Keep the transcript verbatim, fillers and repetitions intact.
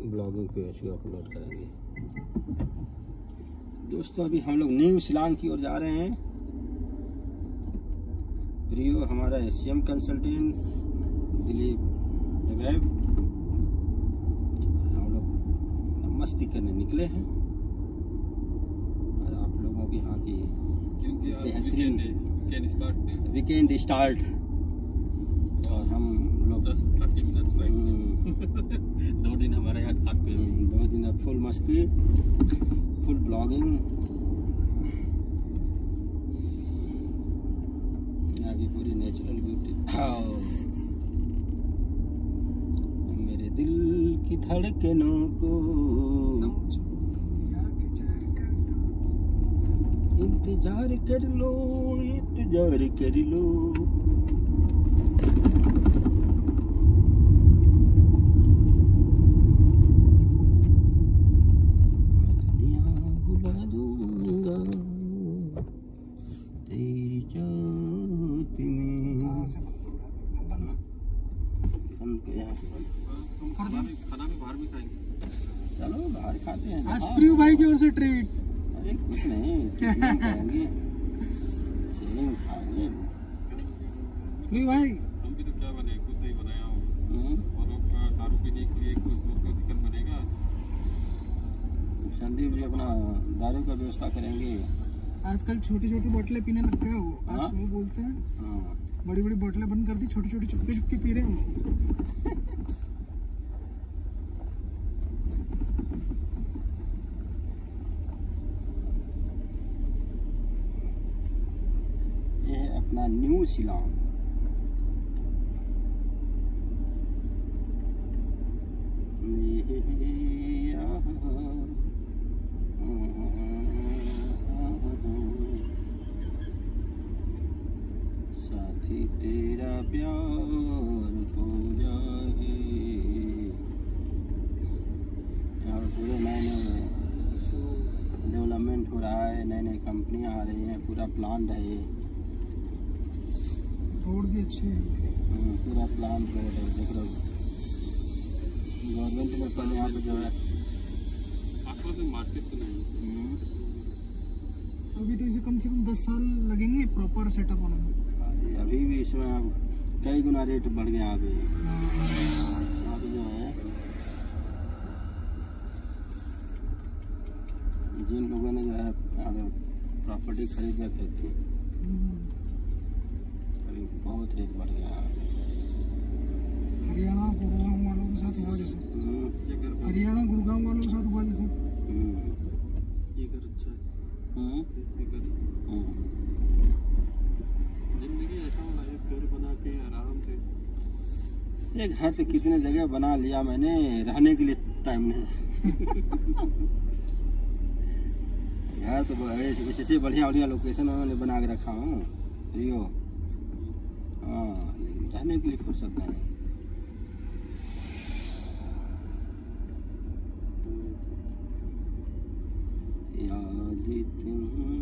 Blogging page को upload करेंगे। दोस्तों अभी हम लोग न्यू शिलांग की ओर जा रहे हैं। प्रियो हमारा एशियम कंसल्टेंट दिलीप वेब, हम लोग मस्ती करने निकले हैं और आप लोगों के यहाँ की क्योंकि आज वीकेंड है, वीकेंड स्टार्ट वीकेंड स्टार्ट और हम लोग जस्ट थर्टी मिनट्स बैक। दो दिन हमारे यहाँ खाट पे दो दिन अब फुल मस्ती, फुल ब्लॉगिंग, आगे पूरी नेचुरल ब्यूटी। मेरे दिल की धड़कनों को इंतजार कर लो, इंतजार कर लो। खाना भी बाहर भी खाएंगे। चलो बाहर खाते हैं आज प्रियो भाई की ओर से ट्रीट। अरे कुछ नहीं, ट्रीट खाएंगे, सेम खाएंगे। प्रियो भाई हम भी तो क्या बने, कुछ नहीं बनाया हूँ। और लोग दारू पीने के लिए कुछ लोग का चिकन बनेगा। संदीप जी अपना दारू का व्यवस्था करेंगे। आजकल छोटी छोटी बोतलें पीने लग गए वो। आज हाँ? वो बोलते हैं हाँ बड़ी बड़ी बोतलें बंद कर दी, छोटी छोटी चुपके चुपके पी रहे हैं। ये है अपना न्यू शिलांग। साथी तेरा प्यार तो जाए। यहाँ पूरे नए नए डेवलपमेंट हो रहा है, नए नए कंपनियाँ आ रही हैं, पूरा प्लांट है ये। रोड भी अच्छे हैं, पूरा प्लांट रोड है, देख रहे हो। गवर्नमेंट ने पहले यहाँ पे जो है आसपास में मार्केट तो नहीं। अभी तो इसे कम से कम दस साल लगेंगे प्रॉपर सेटअप होने में। अभी भी इसमें अब कई गुना रेट बढ़ गया यहाँ पे। यहाँ पे जो है जिन लोगों ने जो है यहाँ पे प्रॉपर्टी खरीद रखे थे, अभी बहुत रेट बढ़ गया। हरियाणा गुड़गांव वालों के साथ हुआ जैसे, हरियाणा गुड़गांव वालों के साथ हुआ जैसे। ये घर अच्छा है। ये घर जिंदगी ऐसा होना है, घर बना के आराम से। एक घर तो कितने जगह बना लिया मैंने, रहने के लिए टाइम नहीं। घर तो ऐसे से बढ़िया बढ़िया लोकेशन उन्होंने बना के रखा हूँ रियो। हाँ रहने के लिए फुर्सत नहीं। याद तुम